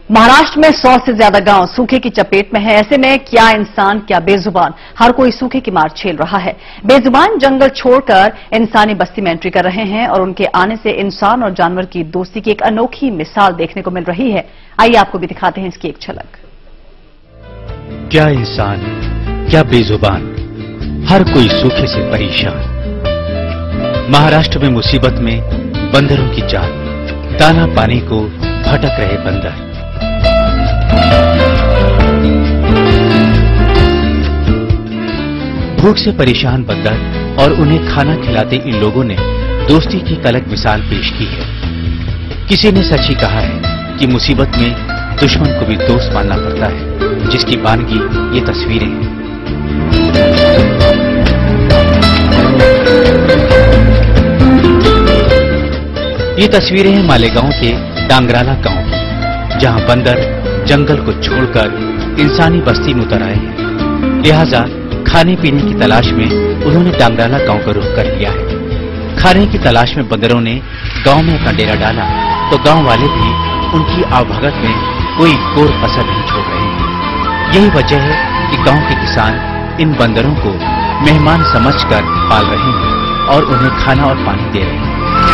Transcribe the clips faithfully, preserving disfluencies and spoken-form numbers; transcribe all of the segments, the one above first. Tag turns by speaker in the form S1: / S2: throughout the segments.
S1: महाराष्ट्र में सौ से ज्यादा गांव सूखे की चपेट में है। ऐसे में क्या इंसान क्या बेजुबान, हर कोई सूखे की मार झेल रहा है। बेजुबान जंगल छोड़कर इंसानी बस्ती में एंट्री कर रहे हैं और उनके आने से इंसान और जानवर की दोस्ती की एक अनोखी मिसाल देखने को मिल रही है। आइए आपको भी दिखाते हैं इसकी एक झलक।
S2: क्या इंसान क्या बेजुबान, हर कोई सूखे से परेशान। महाराष्ट्र में मुसीबत में बंदरों की जान, दाना पानी को भटक रहे बंदर। भूख से परेशान बंदर और उन्हें खाना खिलाते इन लोगों ने दोस्ती की एक अलग मिसाल पेश की है। किसी ने सच ही कहा है कि मुसीबत में दुश्मन को भी दोस्त मानना पड़ता है, जिसकी बानगी ये तस्वीरें हैं। ये तस्वीरें हैं मालेगांव के डांगराला गांव की, जहां बंदर जंगल को छोड़कर इंसानी बस्ती में उतर आए हैं। लिहाजा खाने पीने की तलाश में उन्होंने डांगराला गांव का रुख कर लिया है। खाने की तलाश में बंदरों ने गांव में अपना डेरा डाला तो गांव वाले भी उनकी आवभगत में कोई कोर कसर नहीं छोड़ रहे हैं। यही वजह है कि गांव के किसान इन बंदरों को मेहमान समझकर पाल रहे हैं और उन्हें खाना और पानी दे रहे हैं।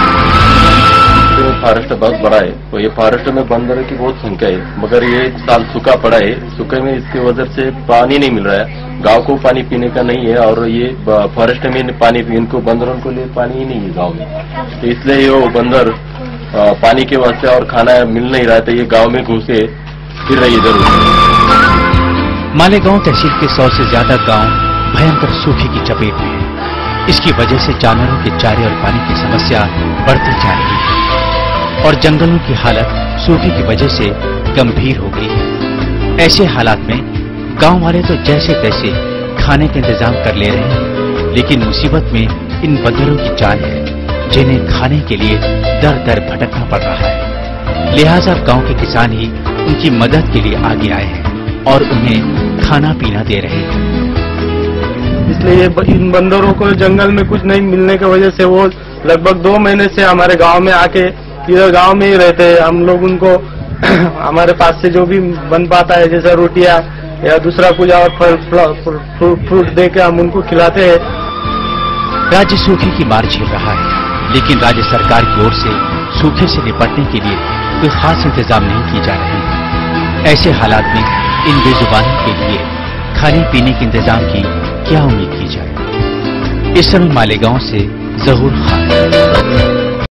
S3: जो फॉरेस्ट बहुत बड़ा है, तो ये फॉरेस्ट में बंदरों की बहुत संख्या है, मगर ये साल सूखा पड़ा है। सूखे में इसकी वजह से पानी नहीं मिल रहा है, गांव को पानी पीने का नहीं है और ये फॉरेस्ट में पानी इनको बंदरों को लिए पानी ही नहीं है गांव में। तो इसलिए ये बंदर पानी के वास्ते और खाना मिल नहीं रहा है, तो ये गांव में घुसे फिर रही है जरूर।
S2: मालेगांव तहसील के सौ से ज्यादा गांव भयंकर सूखे की चपेट में है। इसकी वजह से जानवरों के चारे और पानी की समस्या बढ़ती जा रही है और जंगलों की हालत सूखे की वजह से गंभीर हो गई है। ऐसे हालात में गांव वाले तो जैसे तैसे खाने का इंतजाम कर ले रहे हैं, लेकिन मुसीबत में इन बंदरों की जान है, जिन्हें खाने के लिए दर दर भटकना पड़ रहा है। लिहाजा गांव के किसान ही उनकी मदद के लिए आगे आए हैं और उन्हें खाना पीना दे रहे हैं।
S4: इसलिए इन बंदरों को जंगल में कुछ नहीं मिलने की वजह से वो लगभग दो महीने से हमारे गांव में आके इधर गांव में ही रहते हैं। हम लोग उनको हमारे पास से जो भी बन पाता है, जैसे रोटियां या दूसरा कुछ और फल फ्रूट दे के हम उनको खिलाते हैं।
S2: राज्य सूखे की मार झेल रहा है, लेकिन राज्य सरकार की ओर से सूखे से निपटने के लिए कोई खास इंतजाम नहीं किए जा रहे हैं। ऐसे हालात में इन बेजुबानों के लिए खाने पीने के इंतजाम की क्या उम्मीद की जाए। इस समय मालेगांव से जहूर खान।